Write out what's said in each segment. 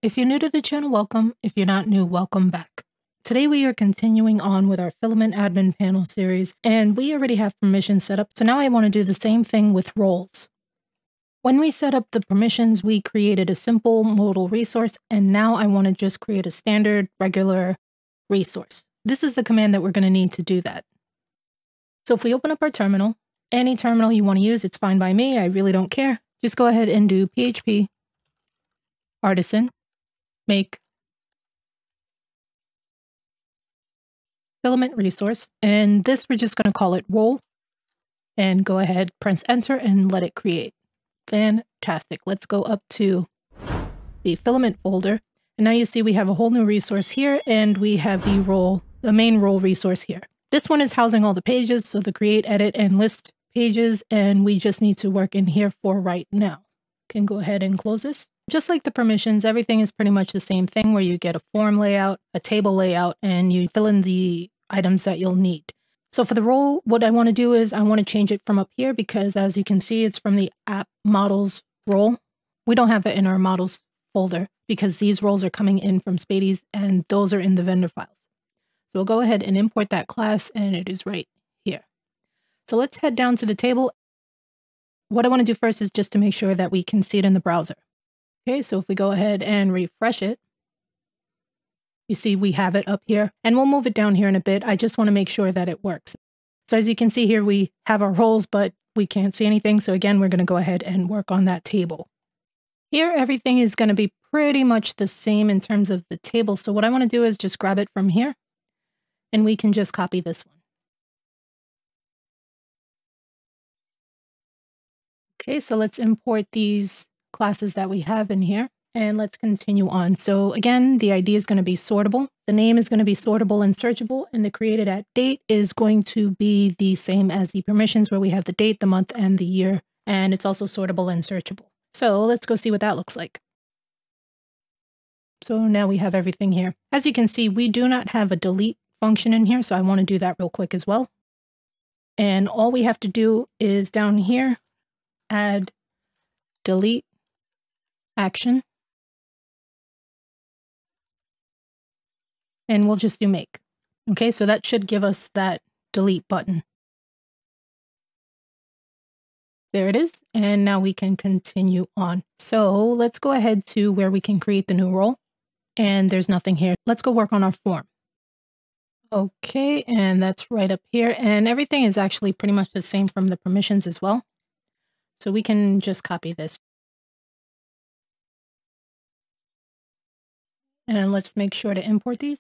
If you're new to the channel, welcome. If you're not new, welcome back. Today we are continuing on with our Filament Admin Panel series, and we already have permissions set up, so now I want to do the same thing with roles. When we set up the permissions, we created a simple modal resource, and now I want to just create a standard, regular resource. This is the command that we're going to need to do that. So if we open up our terminal, any terminal you want to use, it's fine by me, I really don't care. Just go ahead and do PHP artisan make filament resource, and this we're just going to call it role, and go ahead, press enter, and let it create. Fantastic. Let's go up to the filament folder, and now you see we have a whole new resource here, and we have the main role resource here. This one is housing all the pages, so the create, edit, and list pages, and we just need to work in here for right now. Can go ahead and close this. Just like the permissions, everything is pretty much the same thing, where you get a form layout, a table layout, and you fill in the items that you'll need. So for the role, what I want to do is I want to change it from up here, because as you can see, it's from the app models role. We don't have that in our models folder because these roles are coming in from Spatie's, and those are in the vendor files. So we'll go ahead and import that class, and it is right here. So let's head down to the table. What I want to do first is just to make sure that we can see it in the browser. Okay, so if we go ahead and refresh it, you see we have it up here, and we'll move it down here in a bit. I just want to make sure that it works. So as you can see here, we have our roles, but we can't see anything. So again, we're going to go ahead and work on that table. Here, everything is going to be pretty much the same in terms of the table. So what I want to do is just grab it from here, and we can just copy this one. Okay, so let's import these classes that we have in here, and let's continue on. So again, the ID is going to be sortable. The name is going to be sortable and searchable, and the created at date is going to be the same as the permissions, where we have the date, the month, and the year, and it's also sortable and searchable. So let's go see what that looks like. So now we have everything here. As you can see, we do not have a delete function in here, so I want to do that real quick as well. And all we have to do is down here, add delete action, and we'll just do make. Okay, so that should give us that delete button. There it is, and now we can continue on. So let's go ahead to where we can create the new role, and there's nothing here. Let's go work on our form. Okay, and that's right up here, and everything is actually pretty much the same from the permissions as well. So we can just copy this. And let's make sure to import these.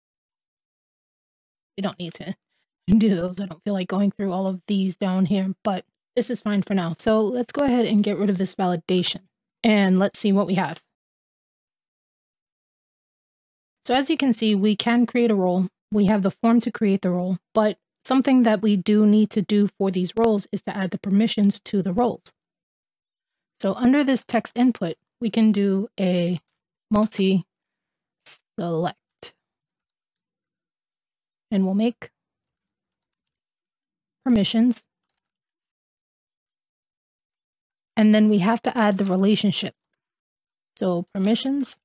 We don't need to do those. I don't feel like going through all of these down here, but this is fine for now. So let's go ahead and get rid of this validation, and let's see what we have. So as you can see, we can create a role. We have the form to create the role, but something that we do need to do for these roles is to add the permissions to the roles. So under this text input, we can do a multi-select, and we'll make permissions, and then we have to add the relationship. So permissions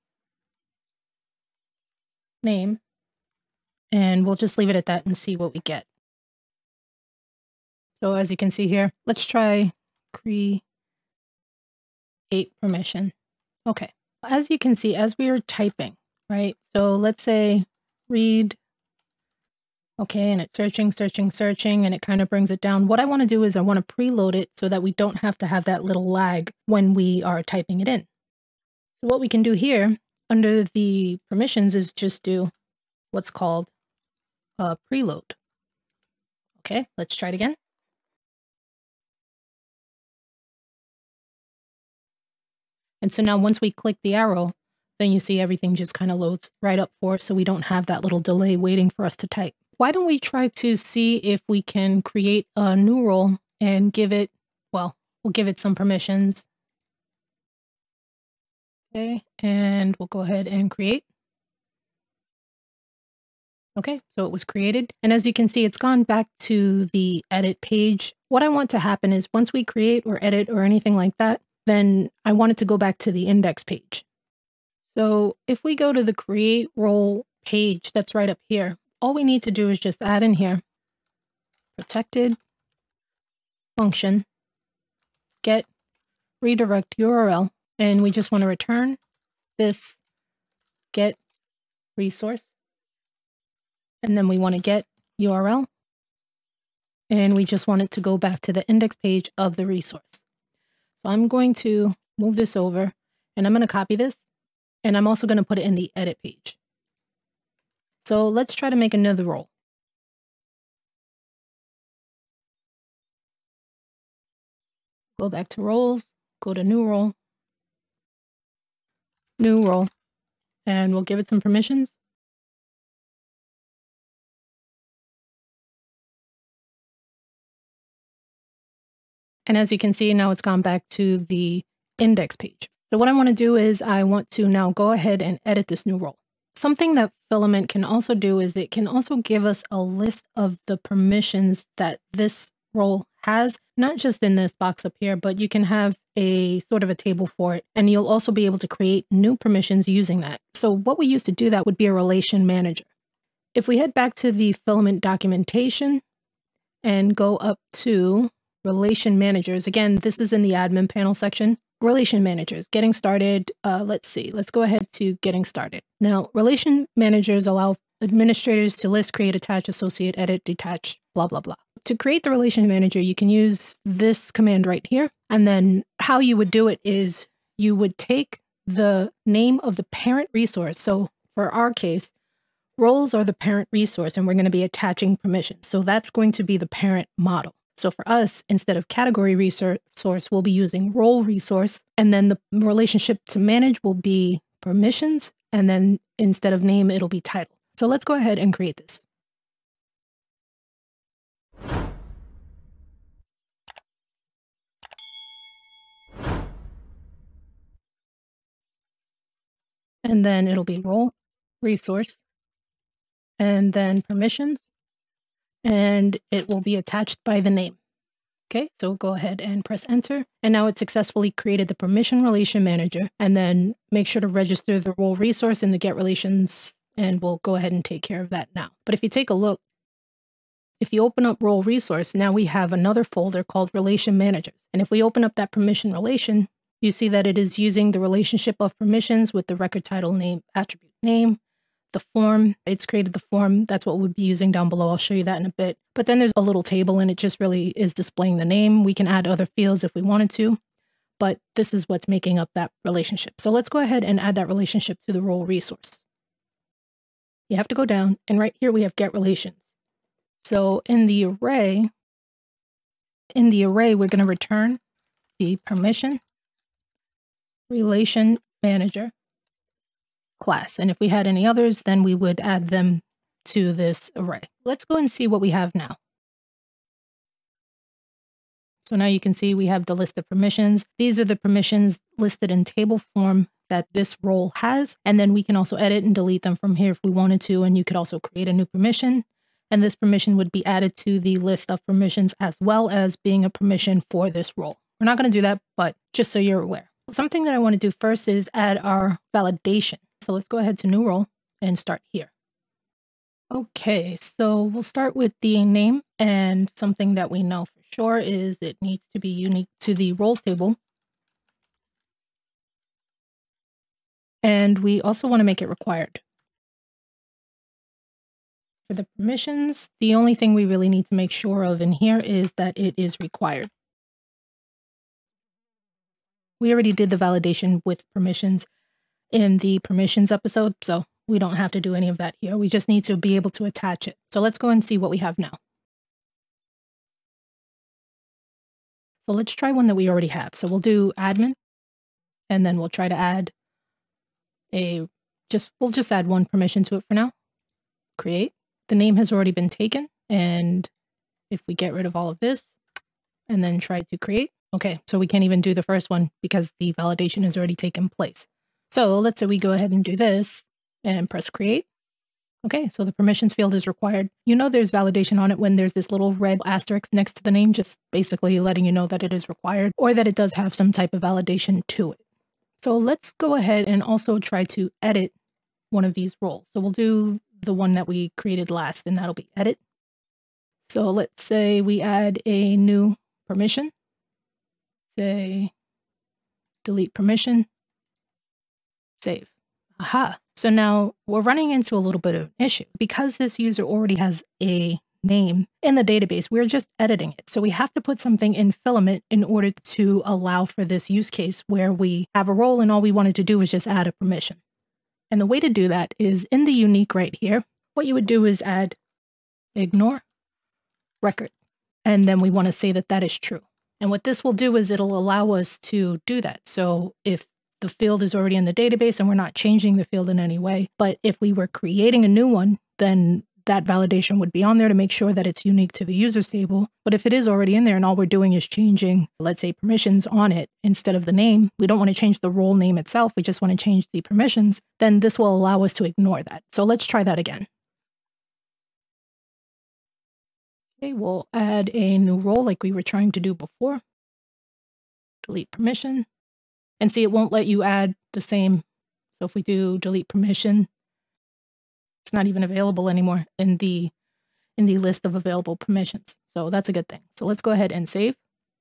name, and we'll just leave it at that and see what we get. So as you can see here, let's try create permission. Okay, as you can see, as we are typing, right? So let's say read. Okay, and it's searching, and it kind of brings it down. What I want to do is I want to preload it so that we don't have to have that little lag when we are typing it in. So what we can do here under the permissions is just do what's called a preload. Okay, let's try it again. And so now once we click the arrow, then you see everything just kind of loads right up for us, so we don't have that little delay waiting for us to type. Why don't we try to see if we can create a new role and give it, well, we'll give it some permissions. Okay, and we'll go ahead and create. Okay, so it was created. And as you can see, it's gone back to the edit page. What I want to happen is once we create or edit or anything like that, then I want it to go back to the index page. So if we go to the create role page that's right up here, all we need to do is just add in here protected function get redirect URL, and we just want to return this get resource, and then we want to get URL, and we just want it to go back to the index page of the resource. So I'm going to move this over, and I'm going to copy this, and I'm also going to put it in the edit page. So let's try to make another role. Go back to roles, go to new role, and we'll give it some permissions. And as you can see, now it's gone back to the index page. So what I want to do is I want to now go ahead and edit this new role. Something that Filament can also do is it can also give us a list of the permissions that this role has, not just in this box up here, but you can have a sort of a table for it. And you'll also be able to create new permissions using that. So what we use to do that would be a relation manager. If we head back to the Filament documentation and go up to relation managers, again, this is in the admin panel section. Relation managers, getting started. Let's see, let's go ahead to getting started. Now, relation managers allow administrators to list, create, attach, associate, edit, detach, blah, blah, blah. To create the relation manager, you can use this command right here. And then how you would do it is you would take the name of the parent resource. So for our case, roles are the parent resource, and we're going to be attaching permissions. So that's going to be the parent model. So for us, instead of category resource, we'll be using role resource, and then the relationship to manage will be permissions, and then instead of name, it'll be title. So let's go ahead and create this. And then it'll be role resource, and then permissions, and it will be attached by the name. Okay, so go ahead and press enter. And now it's successfully created the permission relation manager, and then make sure to register the role resource in the get relations, and we'll go ahead and take care of that now. But if you take a look, if you open up role resource, now we have another folder called relation managers. And if we open up that permission relation, you see that it is using the relationship of permissions with the record title name, attribute name, the form. It's created the form. That's what we'll be using down below. I'll show you that in a bit. But then there's a little table, and it just really is displaying the name. We can add other fields if we wanted to, but this is what's making up that relationship. So let's go ahead and add that relationship to the role resource. You have to go down, and right here we have get relations. So in the array, we're going to return the permission relation manager class. And if we had any others, then we would add them to this array. Let's go and see what we have now. So now you can see we have the list of permissions. These are the permissions listed in table form that this role has. And then we can also edit and delete them from here if we wanted to. And you could also create a new permission. And this permission would be added to the list of permissions as well as being a permission for this role. We're not going to do that, but just so you're aware. Something that I want to do first is add our validation. So let's go ahead to new role and start here. Okay, so we'll start with the name, and something that we know for sure is it needs to be unique to the roles table. And we also want to make it required. For the permissions, the only thing we really need to make sure of in here is that it is required. We already did the validation with permissions in the permissions episode, so we don't have to do any of that here. We just need to be able to attach it. So let's go and see what we have now. So let's try one that we already have. So we'll do admin, and then we'll try to add we'll just add one permission to it for now. Create. The name has already been taken, and if we get rid of all of this and then try to create, okay, so we can't even do the first one because the validation has already taken place. So let's say we go ahead and do this and press create. Okay, so the permissions field is required. You know there's validation on it when there's this little red asterisk next to the name, just basically letting you know that it is required or that it does have some type of validation to it. So let's go ahead and also try to edit one of these roles. So we'll do the one that we created last, and that'll be edit. So let's say we add a new permission, say delete permission, save. Aha. So now we're running into a little bit of an issue. Because this user already has a name in the database, we're just editing it. So we have to put something in Filament in order to allow for this use case where we have a role and all we wanted to do was just add a permission. And the way to do that is in the unique right here. What you would do is add ignore record. And then we want to say that that is true. And what this will do is it'll allow us to do that. So if the field is already in the database and we're not changing the field in any way, but if we were creating a new one, then that validation would be on there to make sure that it's unique to the users table. But if it is already in there and all we're doing is changing, let's say, permissions on it instead of the name, we don't want to change the role name itself, we just want to change the permissions, then this will allow us to ignore that. So let's try that again. Okay, we'll add a new role like we were trying to do before. Delete permission. And see, it won't let you add the same. So if we do delete permission, it's not even available anymore in the list of available permissions. So that's a good thing. So let's go ahead and save.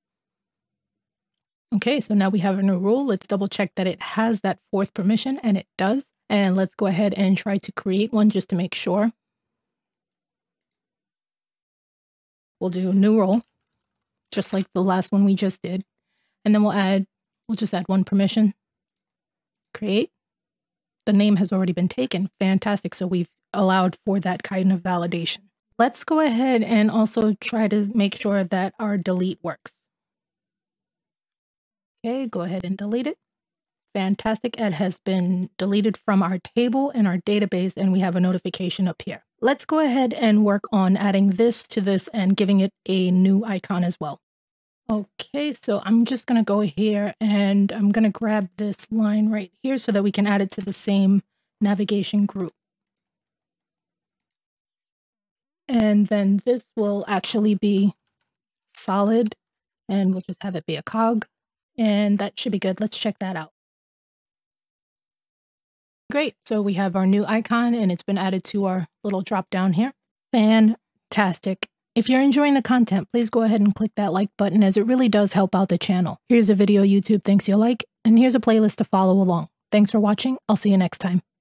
Okay, so now we have a new rule. Let's double check that it has that fourth permission, and it does. And let's go ahead and try to create one just to make sure. We'll do a new role, just like the last one we just did. And then we'll just add one permission. Create. The name has already been taken. Fantastic. So we've allowed for that kind of validation. Let's go ahead and also try to make sure that our delete works. Okay, go ahead and delete it. Fantastic. It has been deleted from our table and our database, and we have a notification up here. Let's go ahead and work on adding this to this and giving it a new icon as well. Okay, so I'm just going to go here and I'm going to grab this line right here so that we can add it to the same navigation group. And then this will actually be solid, and we'll just have it be a cog, and that should be good. Let's check that out. Great. So we have our new icon and it's been added to our little drop down here. Fantastic. If you're enjoying the content, please go ahead and click that like button, as it really does help out the channel. Here's a video YouTube thinks you'll like, and here's a playlist to follow along. Thanks for watching. I'll see you next time.